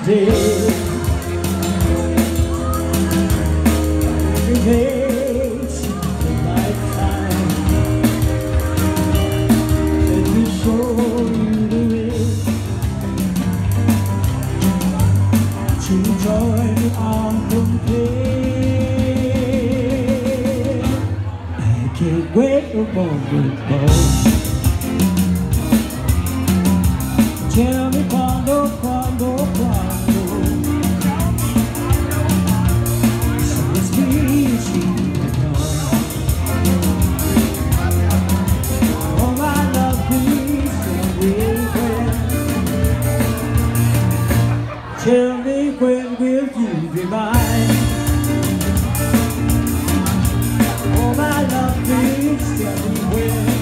day. Every day seems a lifetime. Let me show you the way to join the arm play. I can't wait no more. Tell me quando, so it's easy to know. Oh my love, please tell me when. Tell me when will you be mine? Oh my love, please tell me when.